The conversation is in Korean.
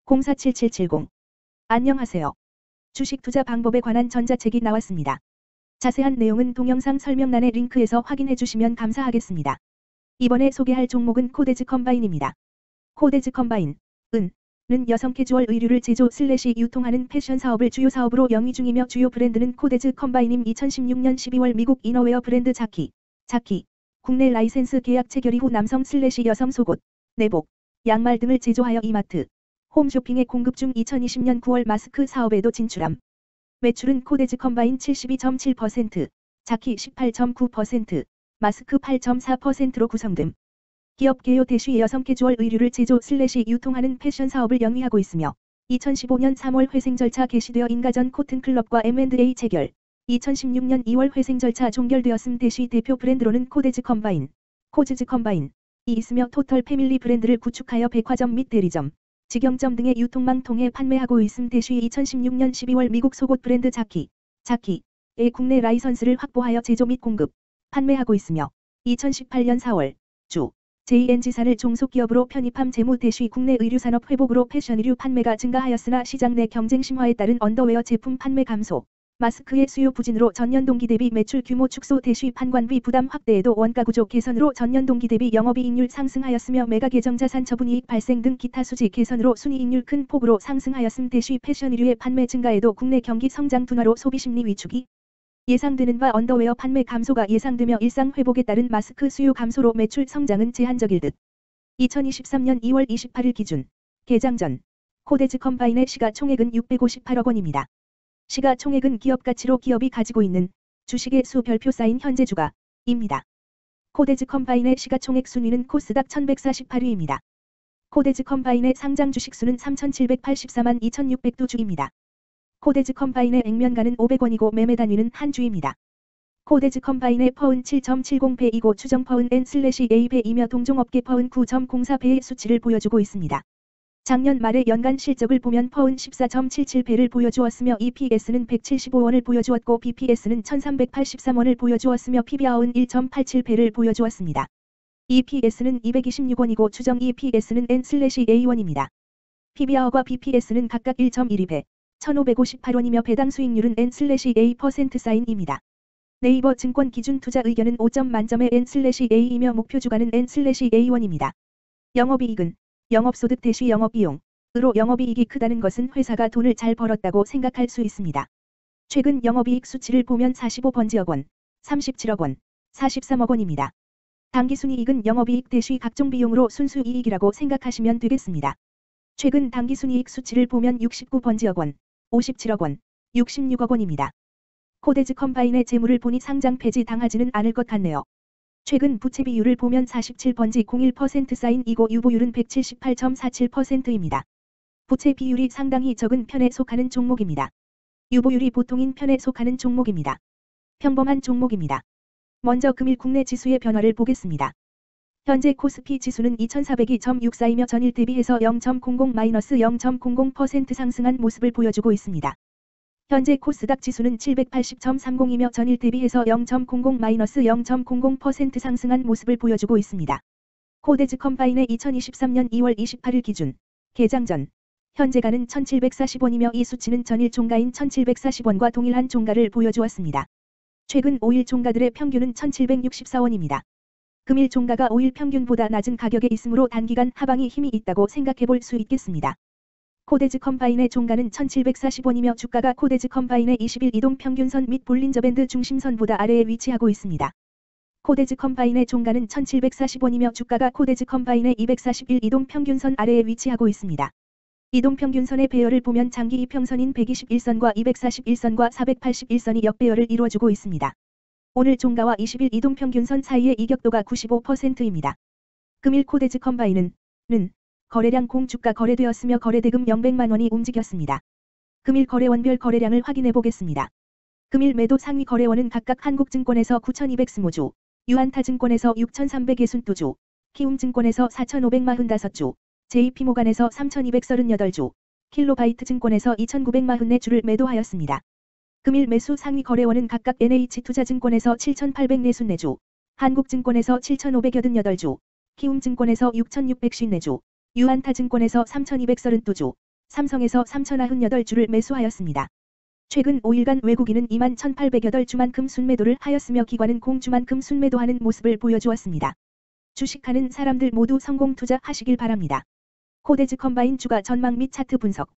047770. 안녕하세요. 주식 투자 방법에 관한 전자책이 나왔습니다. 자세한 내용은 동영상 설명란의 링크에서 확인해 주시면 감사하겠습니다. 이번에 소개할 종목은 코데즈 컴바인입니다. 코데즈 컴바인, 는 여성 캐주얼 의류를 제조/유통하는 패션 사업을 주요 사업으로 영위 중이며 주요 브랜드는 코데즈 컴바인임. 2016년 12월 미국 이너웨어 브랜드 자키, 국내 라이센스 계약 체결 이후 남성/여성 속옷, 내복, 양말 등을 제조하여 이마트, 홈쇼핑에 공급 중. 2020년 9월 마스크 사업에도 진출함. 매출은 코데즈 컴바인 72.7%, 자키 18.9%, 마스크 8.4%로 구성됨. 기업 개요 대쉬 여성 캐주얼 의류를 제조/유통하는 패션 사업을 영위하고 있으며 2015년 3월 회생 절차 개시되어 인가전 코튼클럽과 M&A 체결, 2016년 2월 회생 절차 종결되었음. 대쉬 대표 브랜드로는 코데즈 컴바인, 코즈즈 컴바인이 있으며 토털 패밀리 브랜드를 구축하여 백화점 및 대리점, 직영점 등의 유통망 통해 판매하고 있음. 대쉬 2016년 12월 미국 속옷 브랜드 자키의 국내 라이선스를 확보하여 제조 및 공급, 판매하고 있으며 2018년 4월 JN지사를 종속기업으로 편입함. 재무 대쉬 국내 의류산업 회복으로 패션 의류 판매가 증가하였으나 시장 내 경쟁 심화에 따른 언더웨어 제품 판매 감소, 마스크의 수요 부진으로 전년 동기 대비 매출 규모 축소. 대쉬 판관비 부담 확대에도 원가 구조 개선으로 전년 동기 대비 영업이익률 상승하였으며 매각 예정 자산 처분이익 발생 등 기타 수지 개선으로 순이익률 큰 폭으로 상승하였음. 대쉬 패션 의류의 판매 증가에도 국내 경기 성장 둔화로 소비 심리 위축이 예상되는 바 언더웨어 판매 감소가 예상되며 일상 회복에 따른 마스크 수요 감소로 매출 성장은 제한적일 듯. 2023년 2월 28일 기준 개장 전 코데즈 컴바인의 시가총액은 658억 원입니다. 시가총액은 기업 가치로 기업이 가지고 있는 주식의 수 별표 쌓인 현재 주가입니다. 코데즈 컴바인의 시가총액 순위는 코스닥 1148위입니다. 코데즈 컴바인의 상장 주식수는 3784만 2600두 주입니다. 코데즈 컴바인의 액면가는 500원이고 매매 단위는 한 주입니다. 코데즈 컴바인의 퍼은 7.70배이고 추정 퍼은 N/A배이며 동종업계 퍼은 9.04배의 수치를 보여주고 있습니다. 작년 말의 연간 실적을 보면 퍼은 14.77배를 보여주었으며 EPS는 175원을 보여주었고 BPS는 1383원을 보여주었으며 PBR은 1.87배를 보여주었습니다. EPS는 226원이고 추정 EPS는 N/A1입니다. PBR과 BPS는 각각 1.12배, 1558원이며 배당 수익률은 N/A% 사인입니다. 네이버 증권 기준 투자 의견은 5점 만점의 N/A이며 목표 주가는 N/A1입니다. 영업이익은 영업소득 대쉬 영업비용으로 영업이익이 크다는 것은 회사가 돈을 잘 벌었다고 생각할 수 있습니다. 최근 영업이익 수치를 보면 45번지억 원, 37억 원, 43억 원입니다. 당기순이익은 영업이익 대쉬 각종 비용으로 순수이익이라고 생각하시면 되겠습니다. 최근 당기순이익 수치를 보면 69번지억 원, 57억 원, 66억 원입니다. 코데즈 컴바인의 재물을 보니 상장 폐지 당하지는 않을 것 같네요. 최근 부채 비율을 보면 47번지 01% 사인이고 유보율은 178.47%입니다. 부채 비율이 상당히 적은 편에 속하는 종목입니다. 유보율이 보통인 편에 속하는 종목입니다. 평범한 종목입니다. 먼저 금일 국내 지수의 변화를 보겠습니다. 현재 코스피 지수는 2402.64이며 전일 대비해서 0.00-0.00% 상승한 모습을 보여주고 있습니다. 현재 코스닥 지수는 780.30이며 전일 대비해서 0.00-0.00% 상승한 모습을 보여주고 있습니다. 코데즈 컴바인의 2023년 2월 28일 기준 개장 전 현재가는 1740원이며 이 수치는 전일 종가인 1740원과 동일한 종가를 보여주었습니다. 최근 5일 종가들의 평균은 1764원입니다. 금일 종가가 5일 평균보다 낮은 가격에 있으므로 단기간 하방이 힘이 있다고 생각해 볼 수 있겠습니다. 코데즈 컴바인의 종가는 1740원이며 주가가 코데즈 컴바인의 20일 이동 평균선 및 볼린저 밴드 중심선보다 아래에 위치하고 있습니다. 코데즈 컴바인의 종가는 1740원이며 주가가 코데즈 컴바인의 241 이동 평균선 아래에 위치하고 있습니다. 이동 평균선의 배열을 보면 장기 이평선인 121선과 241선과 481선이 역배열을 이루어주고 있습니다. 오늘 종가와 20일 이동평균선 사이의 이격도가 95%입니다. 금일 코데즈 컴바인은 거래량 공주가 거래되었으며 거래대금 0백만원이 움직였습니다. 금일 거래원별 거래량을 확인해 보겠습니다. 금일 매도 상위 거래원은 각각 한국증권에서 9220주, 유안타증권에서 6362주, 키움증권에서 4545주, JP모간에서 3238주, 킬로바이트증권에서 2944주를 매도하였습니다. 금일 매수 상위 거래원은 각각 NH투자증권에서 7804주, 한국증권에서 7588주, 키움증권에서 6654주, 유안타증권에서 3232주, 삼성에서 3,098주를 매수하였습니다. 최근 5일간 외국인은 21,808주만큼 순매도를 하였으며 기관은 공주만큼 순매도하는 모습을 보여주었습니다. 주식하는 사람들 모두 성공 투자하시길 바랍니다. 코데즈 컴바인 주가 전망 및 차트 분석